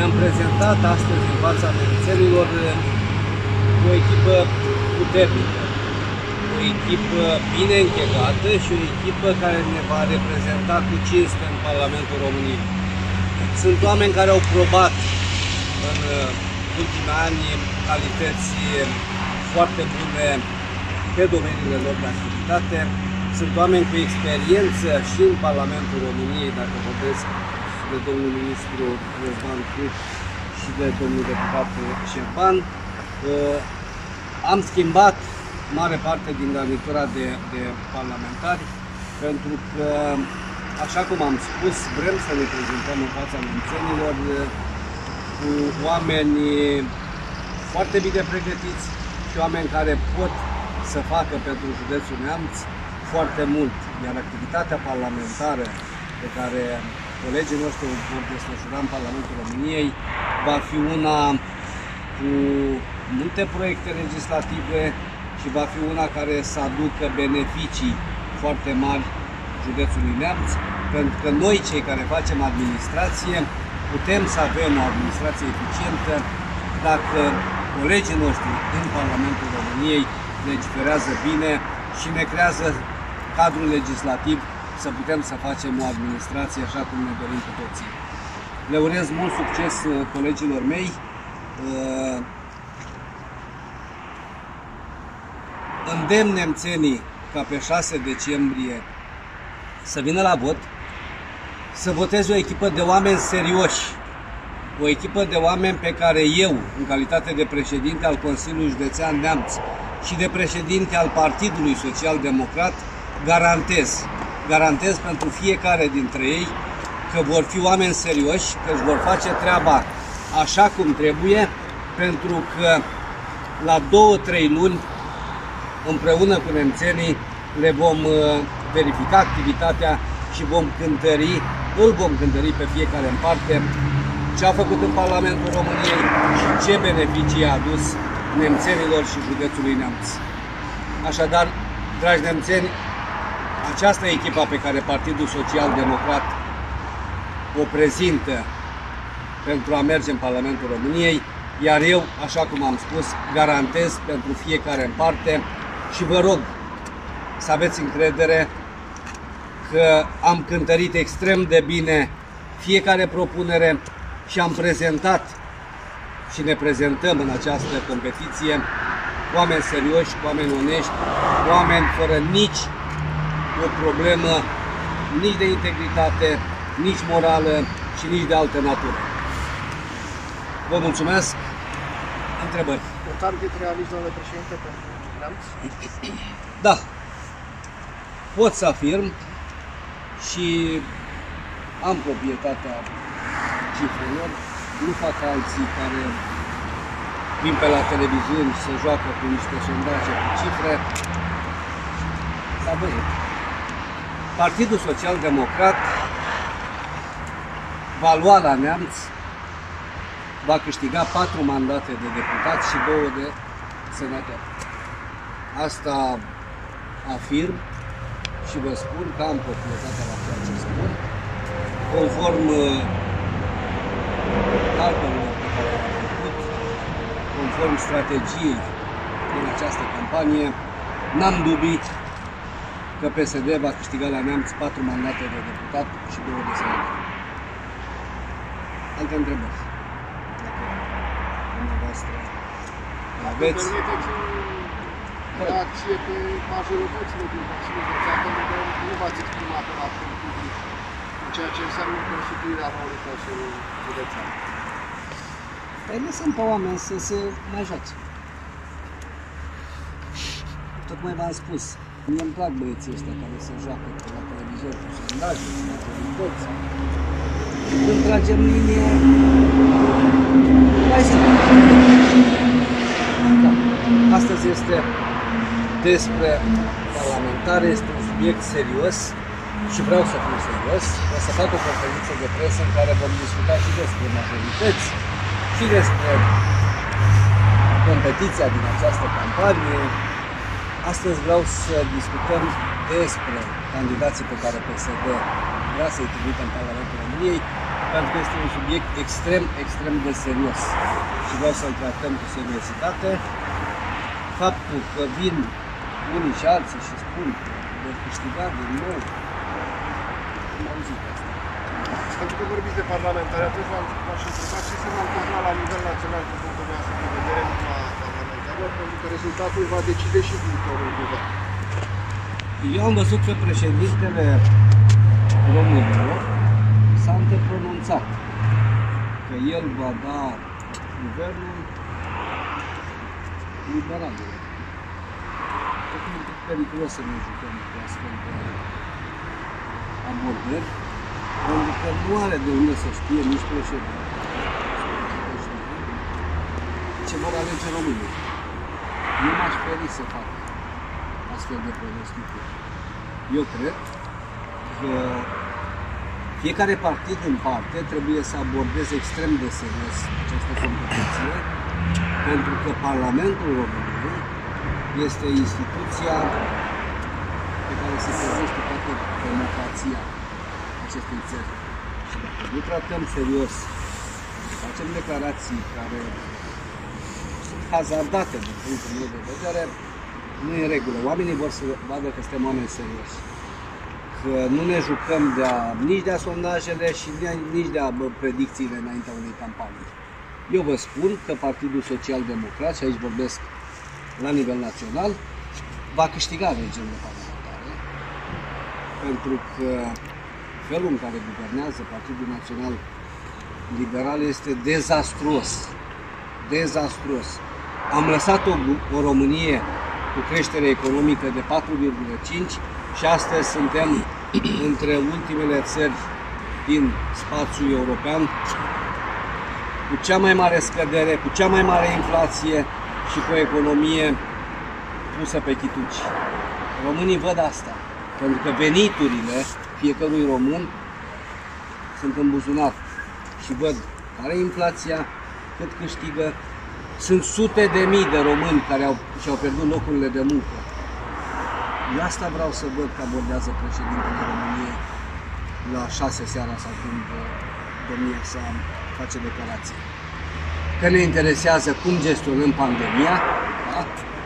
mi-am prezentat astăzi în fața nemțenilor o echipă puternică, o echipă bine închegată și o echipă care ne va reprezenta cu cinste în Parlamentul României. Sunt oameni care au probat în ultimii ani calități foarte bune pe domeniile lor de activitate. Sunt oameni cu experiență și în Parlamentul României, dacă vorbesc de domnul ministru Răzvan Câț și de domnul deputat Șerban. Am schimbat mare parte din garnitura de parlamentari pentru că, așa cum am spus, vrem să ne prezentăm în fața nemțenilor cu oameni foarte bine pregătiți și oameni care pot să facă pentru județul Neamț foarte mult, iar activitatea parlamentară pe care colegii noștri vor desfășura în Parlamentul României va fi una cu multe proiecte legislative și va fi una care să aducă beneficii foarte mari județului Neamț, pentru că noi, cei care facem administrație, putem să avem o administrație eficientă dacă colegii noștri în Parlamentul României legiferează bine și ne creează cadrul legislativ să putem să facem o administrație așa cum ne dorim cu toții. Le urez mult succes colegilor mei. Îndemn nemțenii ca pe 6 decembrie să vină la vot, să voteze o echipă de oameni serioși, o echipă de oameni pe care eu, în calitate de președinte al Consiliului Județean Neamț și de președinte al Partidului Social Democrat, garantez pentru fiecare dintre ei că vor fi oameni serioși, că își vor face treaba așa cum trebuie, pentru că la 2-3 luni, împreună cu nemțenii, le vom verifica activitatea și îl vom cântări pe fiecare în parte ce a făcut în Parlamentul României și ce beneficii a adus nemțenilor și județului Neamț. Așadar, dragi nemțeni, aceasta e echipa pe care Partidul Social Democrat o prezintă pentru a merge în Parlamentul României, iar eu, așa cum am spus, garantez pentru fiecare în parte și vă rog să aveți încredere că am cântărit extrem de bine fiecare propunere și am prezentat și ne prezentăm în această competiție oameni serioși, oameni onești, oameni fără nici o problemă, nici de integritate, nici morală și nici de altă natură. Vă mulțumesc. Întrebări? Un target realist, domnule președinte, pentru Neamț? Da. Pot să afirm și am proprietatea cifrelor. Nu fac alții care vin pe la televiziuni să joacă cu niște sondaje cu cifre. S-a văzut. Partidul Social Democrat va lua la Neamț, va câștiga 4 mandate de deputați și 2 de senatori. Asta afirm și vă spun că am proprietatea la ceea ce spun, conform calculelor pe care le-am făcut, conform strategiei din această campanie, n-am dubii că PSD va câștiga la Neamț 4 mandate de deputat și 2 de senatori. Alte întrebări? Dacă dumneavoastră aveți. Reacție pe majoritățile din Consiliul Județean, pentru că nu v-ați exprimat în actul public în ceea ce înseamnă constituirea noului Consiliu Județean. Păi lăsăm pe oameni să se mai joace. Tocmai v-am spus, mie îmi plac băieții ăștia care se joacă pe la televizor cu sondaje, cu autorități. Când tragem linie, hai să da. Astăzi este despre parlamentare, este un subiect serios și vreau să fiu serios. O să fac o conferință de presă în care vom discuta și despre majorități și despre competiția din această campanie. Astăzi vreau să discutăm despre candidații pe care PSD vrea să-i trimită în Parlamentul României pentru că este un subiect extrem de serios și vreau să-l tratăm cu seriozitate. Faptul că vin unii și alții și spun că de câștigat din nou, am auzit asta. Pentru că vorbiți de parlamentari, atunci v-aș întreba ce se va întâmpla la nivel național din punctul nostru de vedere, nu la parlamentarilor, pentru că rezultatul va decide și viitorul guvern. Eu am văzut că președintele românilor s-a antepronunțat că el va da guvernul liberalilor. E un pic periculos să ne jucăm cu astfel de abordări, pentru că nu are de unde să știe nici președinte ce vor alege românii. Nu m-aș feri să fac astfel de pronosticuri. Eu cred că fiecare partid în parte trebuie să abordeze extrem de serios această competiție, pentru că Parlamentul României este instituția pe care se trezește toată democrația acestei țări. Și dacă nu tratăm serios, facem declarații care sunt hazardate din punctul meu de vedere, nu e în regulă. Oamenii vor să vadă că suntem oameni serioși. Că nu ne jucăm nici de sondajele și nici de predicțiile înaintea unei campanii. Eu vă spun că Partidul Social Democrat, și aici vorbesc la nivel național, va câștiga alegerile parlamentare, pentru că felul în care guvernează Partidul Național Liberal este dezastruos. Dezastruos. Am lăsat o Românie cu creștere economică de 4,5 și astăzi suntem între ultimele țări din spațiul european cu cea mai mare scădere, cu cea mai mare inflație și cu o economie pusă pe chituci. Românii văd asta, pentru că veniturile fiecărui român sunt în buzunar și văd care e inflația, cât câștigă. Sunt sute de mii de români care și-au pierdut locurile de muncă. Eu asta vreau să văd că abordează președintele României la 6 seara sau când domnia sa face declarație. Că ne interesează cum gestionăm pandemia, da?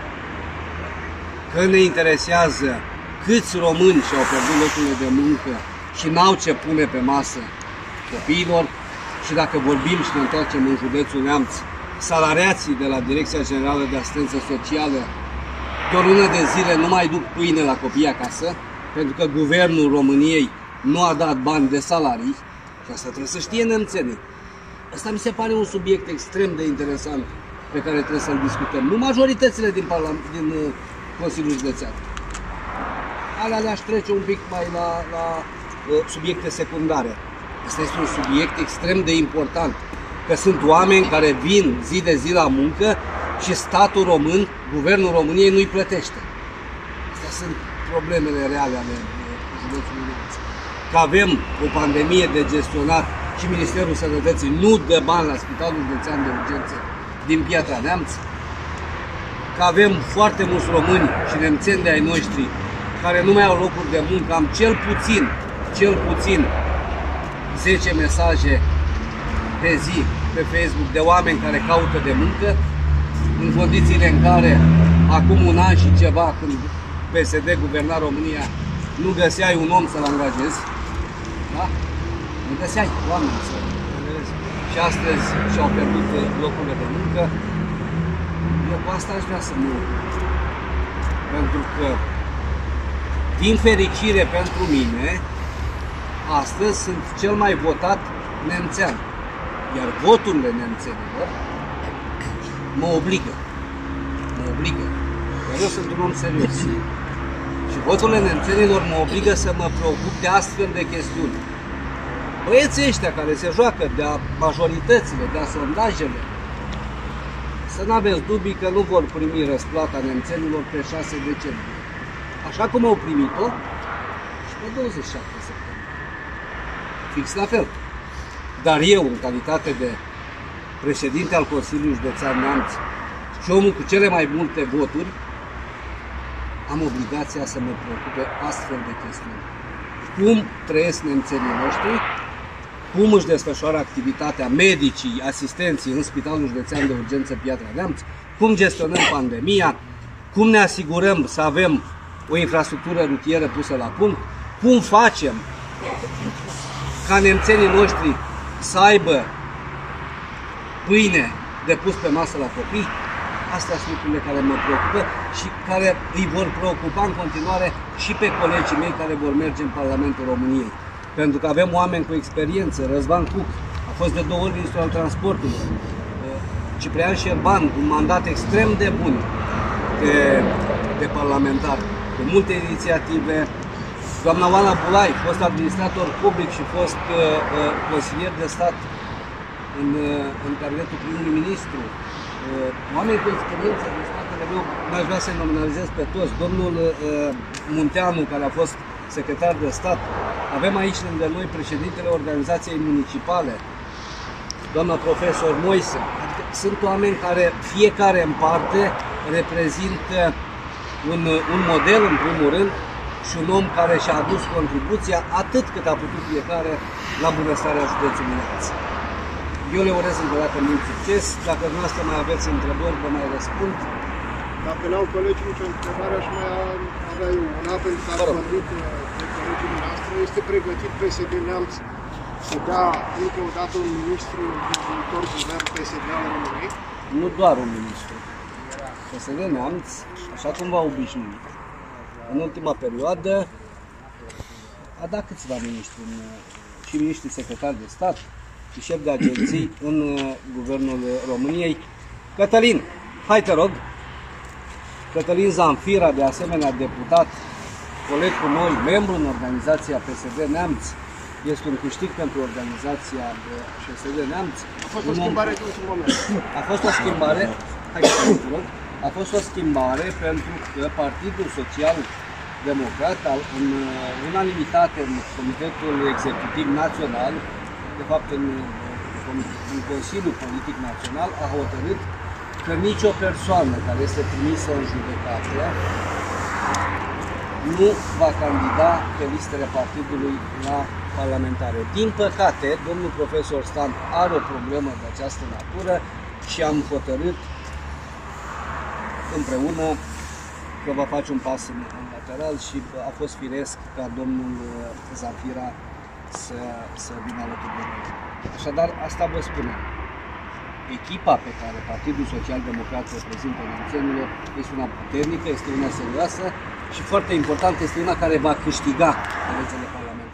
Că ne interesează câți români și-au pierdut locurile de muncă și n-au ce pune pe masă copiilor, și dacă vorbim și ne întoarcem în județul Neamț, salariații de la Direcția Generală de Asistență Socială de o lună de zile nu mai duc pâine la copii acasă, pentru că guvernul României nu a dat bani de salarii, și asta trebuie să știe nemțenii. Asta mi se pare un subiect extrem de interesant pe care trebuie să-l discutăm. Nu majoritățile din Consiliul Județean. Alea le-aș trece un pic mai la subiecte secundare. Asta este un subiect extrem de important, că sunt oameni care vin zi de zi la muncă și statul român, guvernul României nu-i plătește. Astea sunt problemele reale ale județului Neamț. Că avem o pandemie de gestionat și Ministerul Sănătății nu dă bani la Spitalul Județean de Urgență din Piatra Neamț. Că avem foarte mulți români și nemțeni de ai noștri care nu mai au locuri de muncă. Am cel puțin 10 mesaje pe zi pe Facebook de oameni care caută de muncă, în condițiile în care acum un an și ceva, când PSD guverna România, nu găseai un om să-l angajezi, da? Nu găseai oameni să angajezi. Și astăzi și-au pierdut locurile de muncă. Eu cu asta aș vrea să mă uit. Pentru că, din fericire pentru mine, astăzi sunt cel mai votat nemțean. Iar voturile nemțenilor mă obligă. Iar eu sunt un om serios. Și voturile nemțenilor mă obligă să mă preocup de astfel de chestiuni. Băieții ăștia care se joacă de-a majoritățile, de-a sondajele, să nu aveți dubii că nu vor primi răsplata nemțenilor pe 6 decembrie. Așa cum au primit-o și pe 27 septembrie. Fix la fel. Dar eu, în calitate de președinte al Consiliului Județean Neamț și omul cu cele mai multe voturi, am obligația să mă preocupe astfel de chestiuni. Cum trăiesc nemțenii noștri cum își desfășoară activitatea medicii, asistenții în Spitalul Județean de Urgență Piatra Neamț, cum gestionăm pandemia, cum ne asigurăm să avem o infrastructură rutieră pusă la punct, cum facem ca nemțenii noștri să aibă pâine de pus pe masă la copii. Astea sunt lucrurile care mă preocupă și care îi vor preocupa în continuare și pe colegii mei care vor merge în Parlamentul României. Pentru că avem oameni cu experiență. Răzvan Cuc a fost de 2 ori ministru al transportului. Ciprian Șerban, un mandat extrem de bun de parlamentar, cu multe inițiative. Doamna Oana Bulai, fost administrator public și fost consilier de stat în cabinetul primului ministru. Oameni cu experiență din statele meu, n-aș vrea să-i nominalizez pe toți. Domnul Munteanu, care a fost secretar de stat. Avem aici lângă noi președintele organizației municipale, doamna profesor Moise. Adică sunt oameni care, fiecare în parte, reprezintă un model, în primul rând, și un om care și-a adus contribuția atât cât a putut fiecare la bunăstarea județului Neamț. Eu le urez încă o dată mult succes. Dacă dumneavoastră mai aveți întrebări, vă mai răspund. Dacă n-au colegii nicio întrebare, aș mai avea eu una, pentru că ați vorbit de colegii noastre. Este pregătit PSD Neamț să dea încă o dată un ministru în viitor guvern PSD al României? Nu doar un ministru. PSD Neamț, așa cum v-a obișnuit, în ultima perioadă a dat câțiva miniștri, și miniștri secretari de stat, și șef de agenții în Guvernul României. Cătălin, hai te rog. Cătălin Zanfira, de asemenea deputat, coleg cu noi, membru în organizația PSD Neamț, este un câștig pentru organizația PSD Neamț. A fost o schimbare de ultimul moment. A fost o schimbare, hai te rog. A fost o schimbare pentru că Partidul Social Democrat, în unanimitate în Comitetul Executiv Național, de fapt în Consiliul Politic Național, a hotărât că nicio persoană care este trimisă în judecată nu va candida pe listele partidului la parlamentare. Din păcate, domnul profesor Stan are o problemă de această natură și am hotărât împreună că va face un pas în lateral și a fost firesc ca domnul Zanfira să vină alături de noi. Așadar, asta vă spunem. Echipa pe care Partidul Social Democrat reprezintă nemțenilor este una puternică, este una serioasă și foarte important, este una care va câștiga alegerile parlamentare.